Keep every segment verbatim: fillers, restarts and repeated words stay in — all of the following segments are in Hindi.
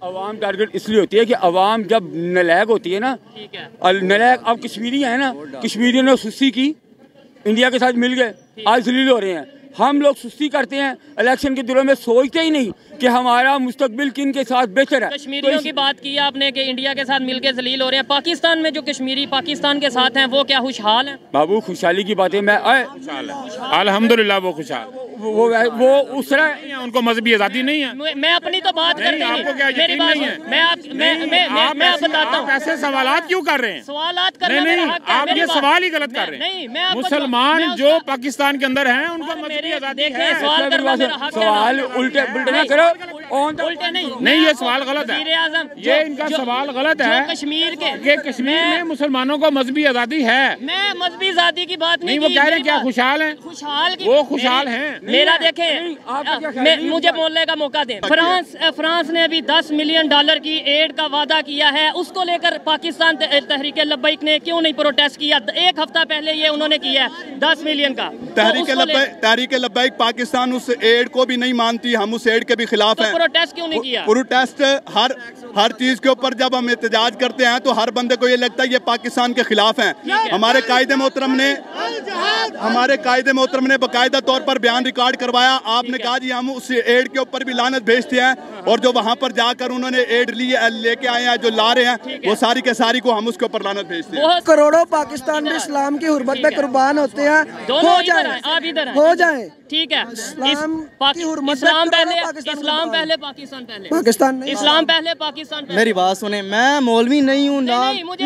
अवाम टारगेट इसलिए होती है कि अवाम जब नलायक होती है ना, ठीक है, और नलायक अब कश्मीरी है ना, कश्मीरियों ने सुस्ती की, इंडिया के साथ मिल गए, आज जलील हो रहे हैं। हम लोग सुस्ती करते हैं, इलेक्शन के दिनों में सोचते ही नहीं कि हमारा मुस्तकबिल किन के साथ बेहतर है। कश्मीरियों तो की बात की आपने कि इंडिया के साथ मिलकर जलील हो रहे हैं, पाकिस्तान में जो कश्मीरी पाकिस्तान के साथ हैं वो क्या खुशहाल हैं? बाबू खुशहाली की बात है, मैं अल्हम्दुलिल्लाह वो खुशहाल, वो वो उस तरह उनको मजहबी आज़ादी नहीं है। मैं अपनी तो बात कर रही हूँ, मेरी बात नहीं है। मैं आप मैं मैं मैं आप बताता हूँ, ऐसे सवालात क्यों कर रहे हैं? सवालात करना नहीं नहीं, आप ये सवाल ही गलत कर रहे हैं। मुसलमान जो पाकिस्तान के अंदर हैं उनको मजहबी आज़ादी है। सवाल करना मेरा हक है। सवाल उल्टे उल्टे ना करो, उल्टे नहीं नहीं, ये सवाल गलत है, ये इनका सवाल गलत है। कश्मीर के कि कश्मीर में मुसलमानों को मजहबी आज़ादी है। मैं मजहबी आज़ादी की बात नहीं, वो कह रहे हैं क्या खुशहाल हैं? खुशहाल की वो खुशहाल हैं। मेरा देखें, मुझे बोलने का मौका दें। फ्रांस फ्रांस ने अभी दस मिलियन डॉलर की एड का वादा किया है, उसको लेकर पाकिस्तान तहरीक लब्बैक ने क्यों नहीं प्रोटेस्ट किया? एक हफ्ता पहले ये उन्होंने किया है दस मिलियन का। तहरीक लब्बैक तहरीक लब्बैक पाकिस्तान उस एड को भी नहीं मानती, हम उस एड के भी खिलाफ हैं। प्रोटेस्ट क्यों नहीं किया? प्रोटेस्ट हर हर चीज के ऊपर जब हम एहतजाज करते हैं तो हर बंदे को ये लगता है ये पाकिस्तान के खिलाफ हैं। हमारे कायदे मोहतरम ने हमारे कायदे मोहतरम ने बाकायदा तौर पर बयान रिकॉर्ड करवाया। आपने कहा जी हम उस एड के ऊपर भी लानत भेजते हैं, और जो वहाँ पर जाकर उन्होंने एड लिए लेके आए हैं, जो ला रहे हैं, वो सारी के सारी को हम उसके ऊपर लानत भेजते हैं। करोड़ों पाकिस्तान में इस्लाम की हुर्मत पे कुर्बान होते हैं, हो जाए आप इधर हो जाए, ठीक है। इस्लाम की हुर्मत इस्लाम पहले इस्लाम पहले पाकिस्तान पहले पाकिस्तान नहीं, इस्लाम पहले पाकिस्तान पहले। मेरी बात सुने, मैं मौलवी नहीं हूँ ना,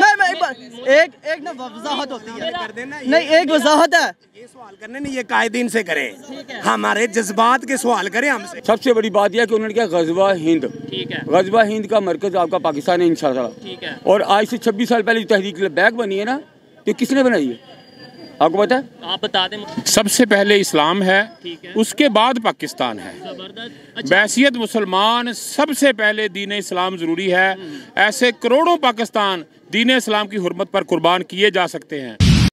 एक एक ना वजाहत होती है, नहीं एक वजाहत है। ये सवाल करने नहीं, ये कायदीन से करें, हमारे जज्बात के सवाल करें हमसे। सबसे बड़ी बात यह कि उन्होंने क्या गजवा हिंद, ठीक है, गजवा हिंद का मरकज आपका पाकिस्तान है इंशाल्लाह, ठीक है। और आज से छब्बीस साल पहले तहरीक लब्बैक बनी है ना, तो किसने बनाई है आपको पता है? आप बता दें। सबसे पहले इस्लाम है, उसके बाद पाकिस्तान है। बैसियत मुसलमान सबसे पहले दीन इस्लाम जरूरी है। ऐसे करोड़ों पाकिस्तान दीन इस्लाम की हुर्मत पर कुर्बान किए जा सकते हैं।